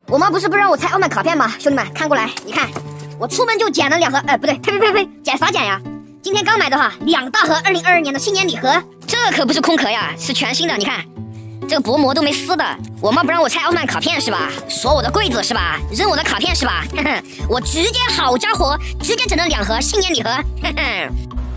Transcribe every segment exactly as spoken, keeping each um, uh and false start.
我妈不是不让我拆奥特曼卡片吗？兄弟们，看过来，你看，我出门就捡了两盒，呃，不对，呸呸呸呸，捡啥捡呀？今天刚买的哈，两大盒二零二二年的新年礼盒，这可不是空壳呀，是全新的。你看，这个薄膜都没撕的。我妈不让我拆奥特曼卡片是吧？锁我的柜子是吧？扔我的卡片是吧？呵呵，我直接好家伙，直接整了两盒新年礼盒，呵呵。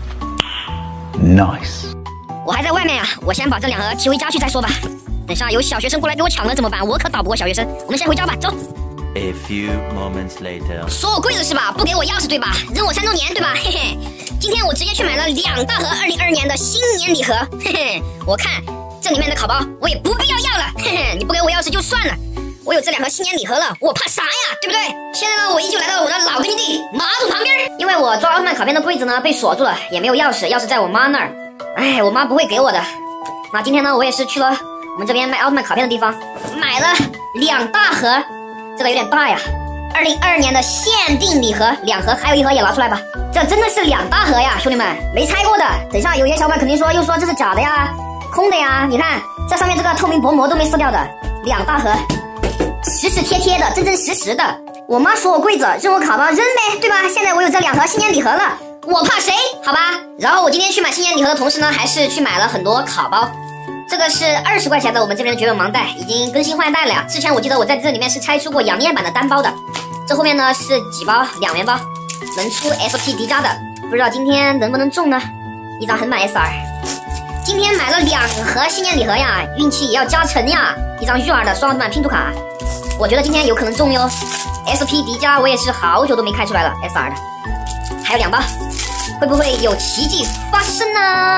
Nice。 我还在外面呀，我先把这两盒提回家去再说吧。等下有小学生过来给我抢了怎么办？我可打不过小学生。我们先回家吧，走。 A few moments later， 锁我柜子是吧？不给我钥匙对吧？扔我三周年对吧？嘿嘿。今天我直接去买了两大盒二零二二年的新年礼盒，嘿嘿。我看这里面的卡包我也不必要要了，嘿嘿。你不给我钥匙就算了，我有这两盒新年礼盒了，我怕啥呀？对不对？现在呢，我依旧来到了我的老根据地马桶旁边，因为我抓奥特曼卡片的柜子呢被锁住了，也没有钥匙，钥匙在我妈那儿。哎，我妈不会给我的。那今天呢，我也是去了我们这边卖奥特曼卡片的地方，买了两大盒，这个有点大呀。二零二二年的限定礼盒两盒，还有一盒也拿出来吧。这真的是两大盒呀，兄弟们，没拆过的。等一下有些小伙伴肯定说，又说这是假的呀，空的呀。你看这上面这个透明薄膜都没撕掉的，两大盒，实实贴贴的，真真实实的。我妈锁我柜子，扔我卡包扔呗，对吧？现在我有这两盒新年礼盒了。我怕谁？好吧。然后我今天去买新年礼盒的同时呢，还是去买了很多卡包。这个是二十块钱的我们这边的绝版盲袋，已经更新换代了呀。之前我记得我在这里面是拆出过养面版的单包的。这后面呢是几包两元包，能出 S P 迪迦的，不知道今天能不能中呢？一张横版 S R。今天买了两盒新年礼盒呀，运气也要加成呀。一张玉儿的双奥特曼拼图卡，我觉得今天有可能中哟。S P 迪迦我也是好久都没开出来了 S R 的。还有两包，会不会有奇迹发生呢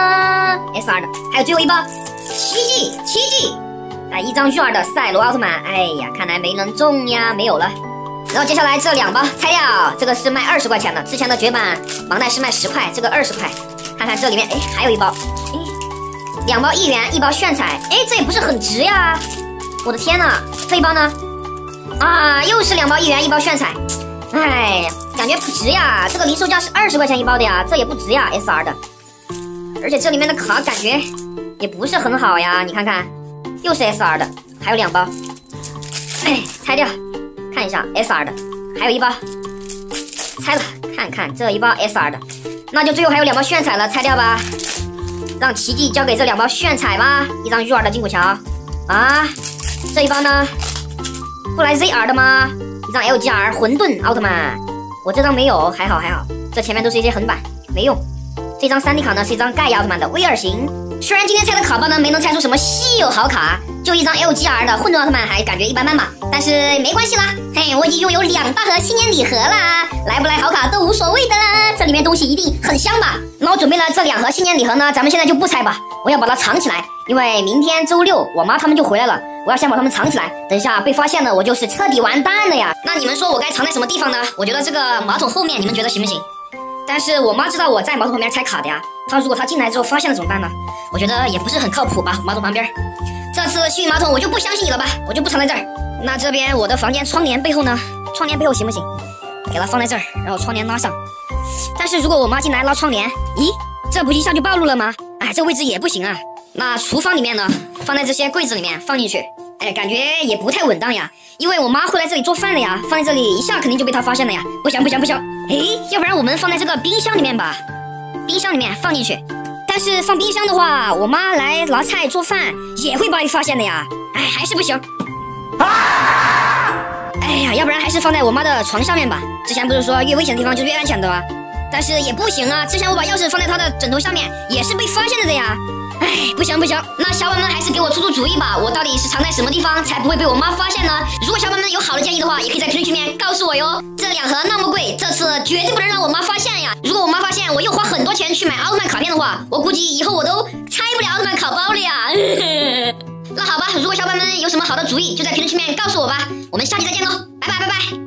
？S R 的，还有最后一包，奇迹，奇迹！哎，一张玉儿的赛罗奥特曼，哎呀，看来没能中呀，没有了。然后接下来这两包拆掉，这个是卖二十块钱的，之前的绝版盲袋是卖十块，这个二十块。看看这里面，哎，还有一包，哎，两包一元，一包炫彩，哎，这也不是很值呀！我的天呐，这一包呢？啊，又是两包一元，一包炫彩。哎，感觉不值呀，这个零售价是二十块钱一包的呀，这也不值呀 ，S R 的。而且这里面的卡感觉也不是很好呀，你看看，又是 S R 的，还有两包。哎，拆掉，看一下 S R 的，还有一包，拆了，看看这一包 S R 的，那就最后还有两包炫彩了，拆掉吧，让奇迹交给这两包炫彩吧。一张玉儿的金古桥，啊，这一包呢，不来 Z R 的吗？一张 L G R 混沌奥特曼，我这张没有，还好还好，这前面都是一些横版，没用。这张三 D 卡呢是一张盖亚奥特曼的 V 二型，虽然今天拆的卡包呢没能拆出什么稀有好卡，就一张 L G R 的混沌奥特曼还感觉一般般吧，但是没关系啦，嘿，我已经拥有两大盒新年礼盒啦，来不来好卡都无所谓的啦，这里面东西一定很香吧。那我准备了这两盒新年礼盒呢，咱们现在就不拆吧，我要把它藏起来，因为明天周六我妈他们就回来了，我要先把他们藏起来，等一下被发现了我就是彻底完蛋了呀。那你们说我该藏在什么地方呢？我觉得这个马桶后面，你们觉得行不行？但是我妈知道我在马桶旁边拆卡的呀，她如果她进来之后发现了怎么办呢？我觉得也不是很靠谱吧，马桶旁边。这次幸运马桶我就不相信你了吧，我就不藏在这儿。那这边我的房间窗帘背后呢？窗帘背后行不行？给它放在这儿，然后窗帘拉上。但是如果我妈进来拉窗帘，咦，这不一下就暴露了吗？哎，这位置也不行啊。那厨房里面呢？放在这些柜子里面放进去，哎，感觉也不太稳当呀。因为我妈会来这里做饭的呀，放在这里一下肯定就被她发现了呀。不行不行不行，哎，要不然我们放在这个冰箱里面吧，冰箱里面放进去。但是放冰箱的话，我妈来拿菜做饭也会被发现的呀。哎，还是不行。啊！哎呀，要不然还是放在我妈的床下面吧。之前不是说越危险的地方就越安全的吗？但是也不行啊，之前我把钥匙放在她的枕头下面，也是被发现了的呀。哎，不行不行，那小伙伴们还是给我出出主意吧，我到底是藏在什么地方才不会被我妈发现呢？如果小伙伴们有好的建议的话，也可以在评论区里面告诉我哟。这两盒那么贵，这次绝对不能让我妈发现呀！如果我妈发现我又花很多钱去买奥特曼卡片的话，我估计以后我都拆不了奥特曼卡包了呀。那好吧，如果小伙伴们有什么好的主意，就在评论区里面告诉我吧。我们下期再见喽，拜拜拜拜。